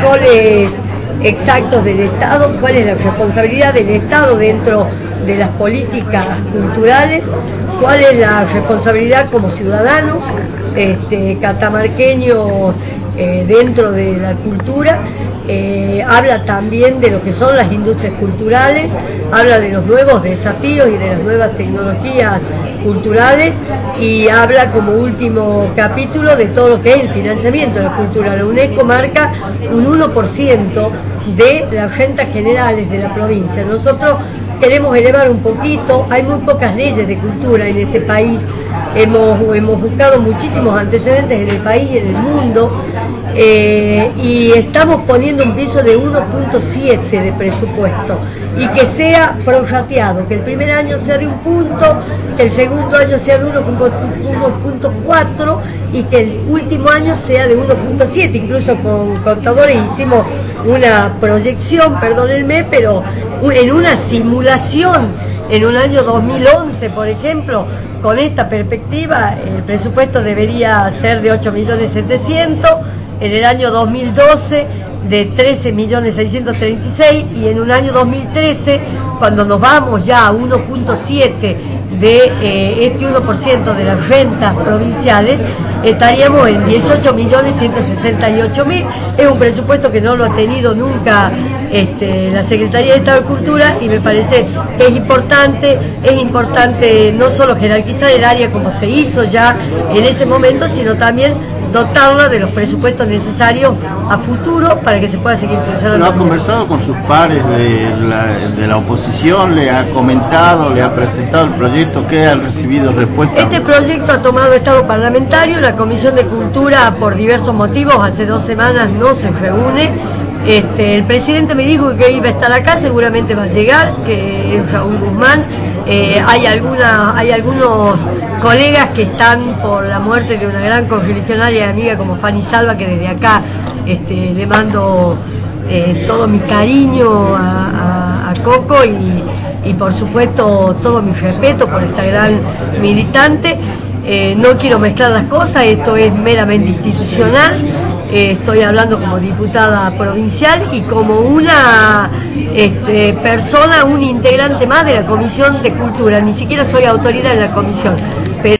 roles exactos del Estado, cuál es la responsabilidad del Estado dentro de las políticas culturales, cuál es la responsabilidad como ciudadanos catamarqueños dentro de la cultura. Habla también de lo que son las industrias culturales, habla de los nuevos desafíos y de las nuevas tecnologías culturales, y habla como último capítulo de todo lo que es el financiamiento de la cultura. La UNESCO marca un 1% de las rentas generales de la provincia. Nosotros queremos elevar un poquito, hay muy pocas leyes de cultura en este país, hemos buscado muchísimos antecedentes en el país y en el mundo, y estamos poniendo un piso de 1.7 de presupuesto, y que sea prorrateado, que el primer año sea de 1 punto, que el segundo año sea de 1.4 y que el último año sea de 1.7. Incluso con contadores hicimos una proyección, perdónenme, pero en una simulación en un año 2011, por ejemplo, con esta perspectiva, el presupuesto debería ser de 8.700.000, en el año 2012 de 13.636.000, y en un año 2013, cuando nos vamos ya a 1.7 de este 1% de las rentas provinciales, estaríamos en 18.168.000. Es un presupuesto que no lo ha tenido nunca la Secretaría de Estado de Cultura, y me parece que es importante no solo jerarquizar el área como se hizo ya en ese momento, sino también dotarla de los presupuestos necesarios a futuro para que se pueda seguir creciendo. ¿No ha conversado con sus pares de la oposición? ¿Le ha comentado, le ha presentado el proyecto? ¿Qué ha recibido respuesta? Este proyecto ha tomado estado parlamentario. La Comisión de Cultura, por diversos motivos, hace 2 semanas no se reúne. El presidente me dijo que iba a estar acá, seguramente va a llegar, que es Raúl Guzmán. Hay algunos colegas que están por la muerte de una gran correligionaria y amiga como Fanny Salva, que desde acá le mando todo mi cariño a Coco, y por supuesto todo mi respeto por esta gran militante. No quiero mezclar las cosas, esto es meramente institucional. Estoy hablando como diputada provincial y como una persona, un integrante más de la Comisión de Cultura. Ni siquiera soy autoridad en la comisión.